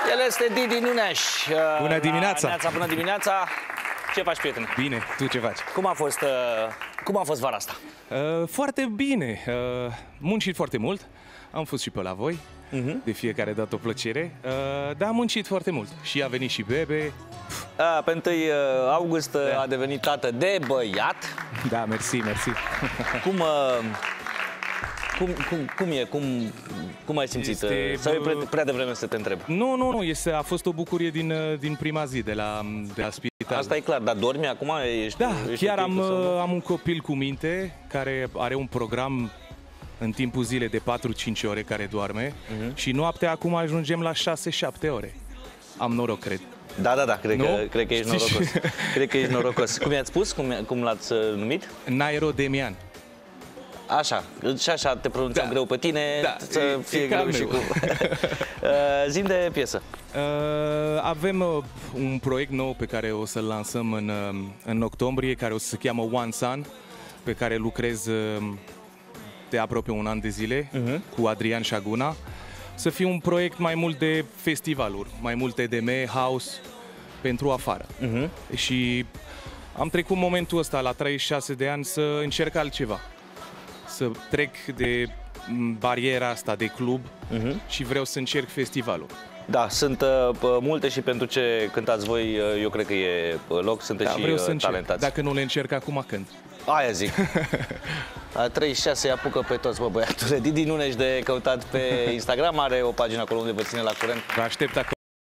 El este Didi Nuneș. Bună dimineața! Bună dimineața! Ce faci, prieten? Bine, tu ce faci? Cum a fost vara asta? Foarte bine. Muncit foarte mult. Am fost și pe la voi. De fiecare dată o plăcere. Dar am muncit foarte mult. Și a venit și bebe. Pe 1 august a devenit tată de băiat. Da, mersi. Cum ai simțit? Sau e prea devreme să te întreb? Nu. A fost o bucurie din prima zi de la spital. Asta e clar, dar dormi acum? Chiar am un copil cu minte care are un program în timpul zilei de 4-5 ore care doarme și noaptea acum ajungem la 6-7 ore. Am noroc, cred. Da, cred că ești norocos. Cred că ești norocos. Cum i-ați spus? Cum l-ați numit? Nairo Demian. Așa, și așa te pronunțăm greu pe tine, să fie greu și cu... Zi-mi de piesă. Avem un proiect nou pe care o să-l lansăm în octombrie, care o să se cheamă One Sun, pe care lucrez de aproape un an de zile cu Adrian Șaguna. Să fie un proiect mai mult de festivaluri, mai mult EDM, house, pentru afară. Și am trecut momentul ăsta la 36 de ani să încerc altceva. Să trec de bariera asta de club și vreau să încerc festivalul. Da, sunt multe și pentru ce cântați voi, eu cred că e loc, sunteți și talentați. Dacă nu le încerc acum, când? Aia zic. La 36 apucă pe toți, băiatule. Didi Nuneș de căutat pe Instagram, are o pagină acolo unde vă ține la curent. Vă aștept acolo.